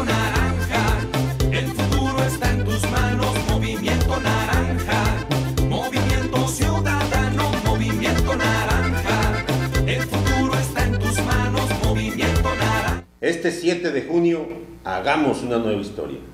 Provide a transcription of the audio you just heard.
Movimiento Naranja, el futuro está en tus manos. Movimiento Naranja, Movimiento Ciudadano. Movimiento Naranja, el futuro está en tus manos. Movimiento Naranja. Este 7 de junio, hagamos una nueva historia.